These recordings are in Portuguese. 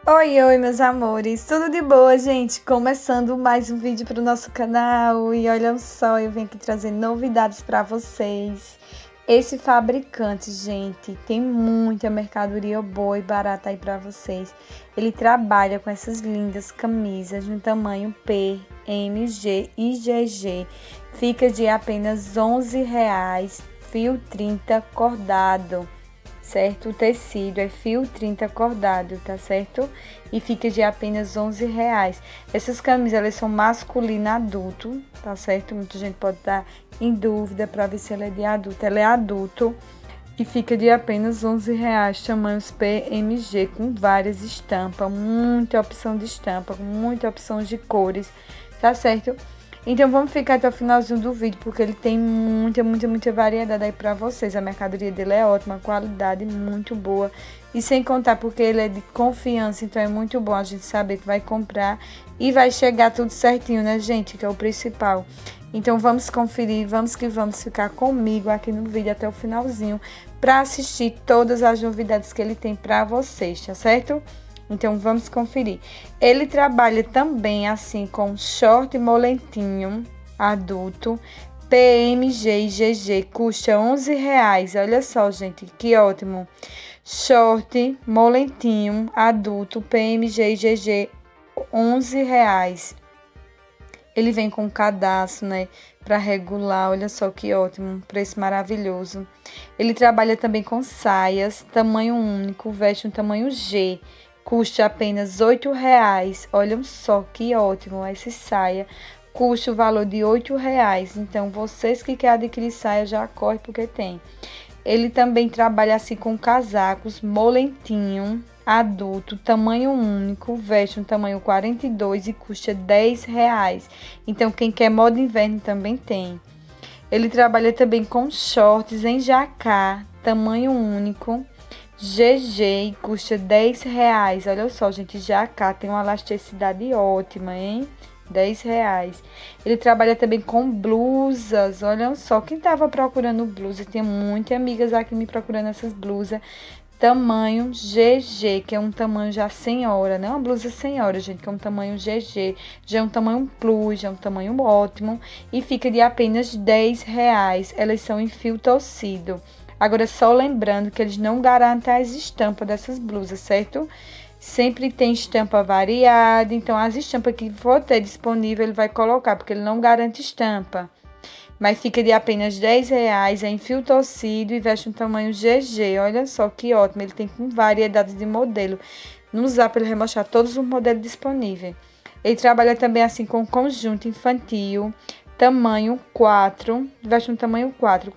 Oi, oi, meus amores, tudo de boa, gente? Começando mais um vídeo para o nosso canal e olha só, eu venho aqui trazer novidades para vocês. Esse fabricante, gente, tem muita mercadoria boa e barata aí para vocês. Ele trabalha com essas lindas camisas no tamanho P, M, G e GG. Fica de apenas R$11, fio 30 cordado. Certo? O tecido é fio 30 cordado, tá certo? E fica de apenas R$11. Essas camisas, elas são masculina adulto, tá certo? Muita gente pode estar em dúvida para ver se ela é de adulto. Ela é adulto e fica de apenas R$11, tamanhos PMG, com várias estampas, muita opção de estampa, muita opção de cores, tá certo? Então vamos ficar até o finalzinho do vídeo, porque ele tem muita variedade aí pra vocês. A mercadoria dele é ótima, a qualidade muito boa. E sem contar porque ele é de confiança, então é muito bom a gente saber que vai comprar e vai chegar tudo certinho, né, gente? Que é o principal. Então vamos conferir, vamos que vamos ficar comigo aqui no vídeo até o finalzinho pra assistir todas as novidades que ele tem pra vocês, tá certo? Então, vamos conferir. Ele trabalha também, assim, com short moletinho adulto, PMG e GG, custa R$11. Olha só, gente, que ótimo. Short moletinho adulto, PMG e GG, R$11. Ele vem com cadastro, né, para regular, olha só que ótimo, preço maravilhoso. Ele trabalha também com saias, tamanho único, veste um tamanho G. Custa apenas R$8. Olha só que ótimo essa saia. Custa o valor de R$8. Então, vocês que querem adquirir saia, já corre porque tem. Ele também trabalha assim com casacos molentinho, adulto, tamanho único, veste um tamanho 42 e custa R$10. Então, quem quer moda inverno também tem. Ele trabalha também com shorts em jacá, tamanho único, GG, e custa R$10. Olha só, gente, jacá tem uma elasticidade ótima, hein? R$10. Ele trabalha também com blusas. Olha só, quem tava procurando blusa, tem muitas amigas aqui me procurando essas blusas. Tamanho GG, que é um tamanho já senhora, não é uma blusa senhora, gente, que é um tamanho GG. Já é um tamanho plus, já é um tamanho ótimo. E fica de apenas R$10. Elas são em fio torcido. Agora, só lembrando que eles não garantem as estampas dessas blusas, certo? Sempre tem estampa variada, então as estampas que for ter disponível ele vai colocar, porque ele não garante estampa. Mas fica de apenas R$10, é em fio torcido e veste um tamanho GG. Olha só que ótimo, ele tem com variedades de modelo. No Zap ele vai mostrar todos os modelos disponíveis. Ele trabalha também assim com conjunto infantil, tamanho 4, veste um tamanho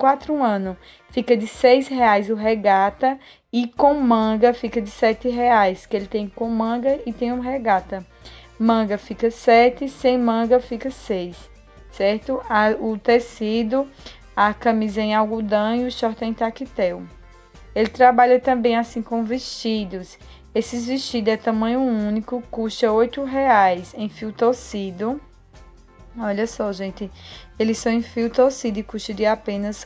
4 anos, fica de R$6 o regata e com manga fica de R$7, que ele tem com manga e tem um regata. Manga fica 7, sem manga fica 6, certo? O tecido, a camisa em algodão e o short em tactel. Ele trabalha também assim com vestidos. Esses vestidos é tamanho único, custa R$8 em fio torcido. Olha só, gente, eles são em fio torcido e custa de apenas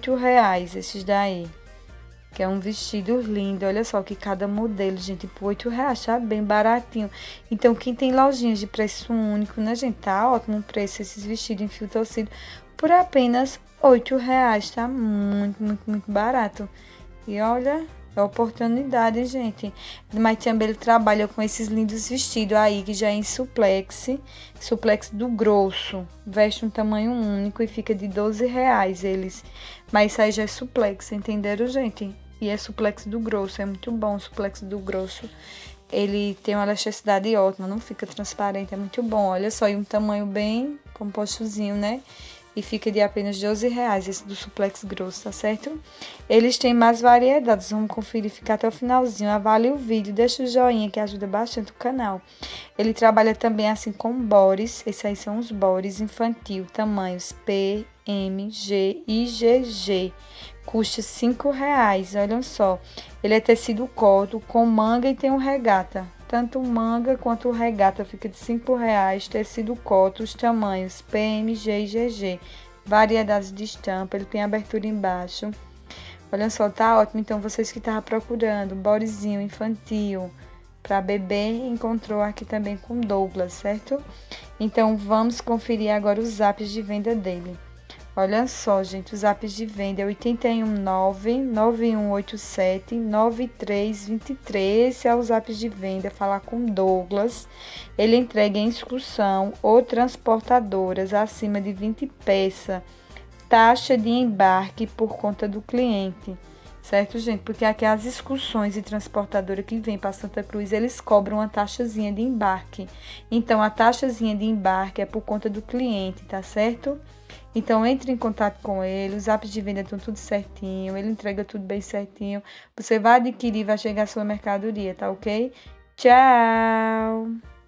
R$8, esses daí. Que é um vestido lindo, olha só que cada modelo, gente, por R$8, tá bem baratinho. Então, quem tem lojinhas de preço único, né, gente, tá ótimo o preço, esses vestidos em fio torcido, por apenas R$8, tá muito barato. E olha, é oportunidade, gente. Mas também ele trabalha com esses lindos vestidos aí, que já é em suplex do grosso. Veste um tamanho único e fica de R$12 eles. Mas isso aí já é suplex, entenderam, gente? E é suplex do grosso, é muito bom o suplex do grosso. Ele tem uma elasticidade ótima, não fica transparente, é muito bom. Olha só, e um tamanho bem compostozinho, né? E fica de apenas R$12, esse do suplex grosso, tá certo? Eles têm mais variedades, vamos conferir, ficar até o finalzinho. Avalie o vídeo, deixa o joinha que ajuda bastante o canal. Ele trabalha também assim com bores, esses aí são os bores infantil, tamanhos P, M, G e GG. Custa R$5, olha só. Ele é tecido corto, com manga e tem um regata. Tanto manga quanto regata fica de R$5, tecido coto, os tamanhos PMG e GG, variedades de estampa, ele tem abertura embaixo. Olha só, tá ótimo. Então, vocês que estavam procurando bodezinho infantil, para bebê, encontrou aqui também com Douglas, certo? Então, vamos conferir agora os zaps de venda dele. Olha só, gente, os zaps de venda é 819-9187-9323. Esse é o zap de venda, falar com Douglas. Ele entrega em excursão ou transportadoras acima de 20 peças. Taxa de embarque por conta do cliente. Certo, gente? Porque aqui as excursões e transportadora que vem para Santa Cruz, eles cobram uma taxazinha de embarque. Então, a taxazinha de embarque é por conta do cliente, tá certo? Então, entre em contato com ele, os apps de venda estão tudo certinho, ele entrega tudo bem certinho. Você vai adquirir, vai chegar a sua mercadoria, tá ok? Tchau!